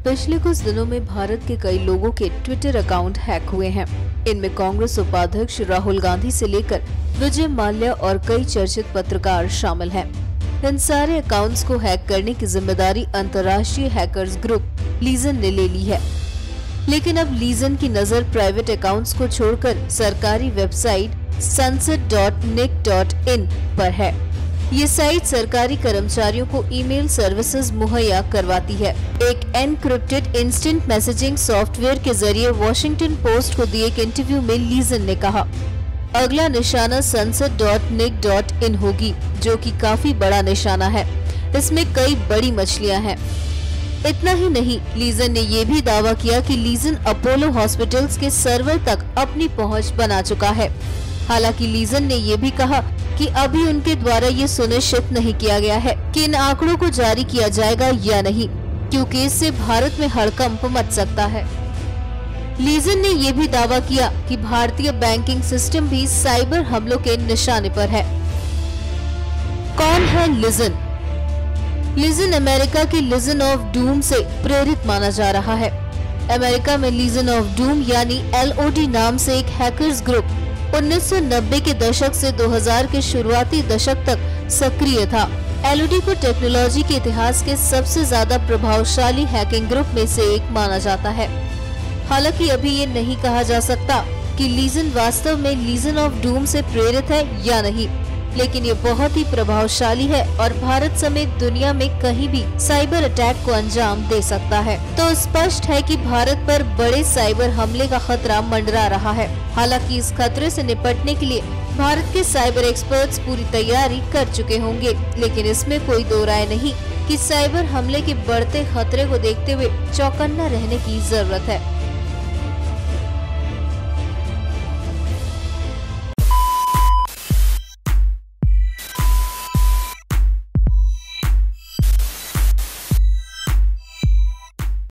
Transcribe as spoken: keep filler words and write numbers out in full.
पिछले कुछ दिनों में भारत के कई लोगों के ट्विटर अकाउंट हैक हुए हैं। इनमें कांग्रेस उपाध्यक्ष राहुल गांधी से लेकर विजय माल्या और कई चर्चित पत्रकार शामिल हैं। इन सारे अकाउंट्स को हैक करने की जिम्मेदारी अंतर्राष्ट्रीय हैकर्स ग्रुप लीजन ने ले ली है। लेकिन अब लीजन की नजर प्राइवेट अकाउंट्स को छोड़कर सरकारी website sunset dot NIC dot in पर है। ये साइट सरकारी कर्मचारियों को ईमेल सर्विसेज मुहैया करवाती है। एक एनक्रिप्टेड इंस्टेंट मैसेजिंग सॉफ्टवेयर के जरिए वॉशिंगटन पोस्ट को दिए एक इंटरव्यू में लीजन ने कहा, अगला निशाना sunset dot NIC dot in होगी, जो कि काफी बड़ा निशाना है। इसमें कई बड़ी मछलियां हैं। इतना ही नहीं, लीजन ने ये भी दावा किया कि लीजन अपोलो हॉस्पिटल्स के सर्वर तक अपनी पहुंच बना चुका है। हालांकि लीजन ने ये भी कहा कि अभी उनके द्वारा ये सुनिश्चित नहीं किया गया है कि इन आंकड़ों को जारी किया जाएगा या नहीं, क्योंकि इससे भारत में हड़कंप मच सकता है। लीजन ने ये भी दावा किया कि भारतीय बैंकिंग सिस्टम भी साइबर हमलों के निशाने पर है। कौन है लीजन? लीजन अमेरिका की लीजन ऑफ डूम से प्रेरित माना जा रहा है। अमेरिका में लीजन ऑफ डूम यानी एल ओ डी नाम से एक हैकर्स ग्रुप उन्नीस सौ नब्बे के दशक से दो हज़ार के शुरुआती दशक तक सक्रिय था। एल ओ डी को टेक्नोलॉजी के इतिहास के सबसे ज्यादा प्रभावशाली हैकिंग ग्रुप में से एक माना जाता है। हालांकि अभी ये नहीं कहा जा सकता कि लीजन वास्तव में लीजन ऑफ डूम से प्रेरित है या नहीं, लेकिन ये बहुत ही प्रभावशाली है और भारत समेत दुनिया में कहीं भी साइबर अटैक को अंजाम दे सकता है। तो स्पष्ट है कि भारत पर बड़े साइबर हमले का खतरा मंडरा रहा है। हालांकि इस खतरे से निपटने के लिए भारत के साइबर एक्सपर्ट्स पूरी तैयारी कर चुके होंगे, लेकिन इसमें कोई दो राय नहीं कि साइबर हमले के बढ़ते खतरे को देखते हुए चौकन्ना रहने की जरूरत है।